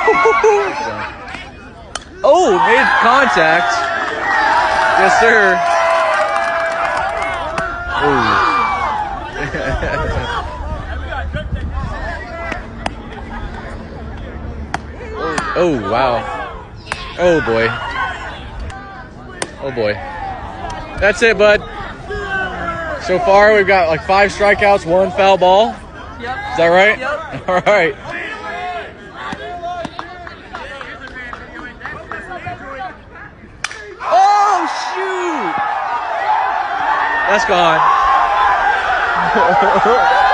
Oh, made contact. Yes, sir. Oh, wow. Oh, boy. Oh, boy. That's it, bud. So far, we've got like 5 strikeouts, 1 foul ball. Yep. Is that right? Yep. All right. Oh, shoot! That's gone.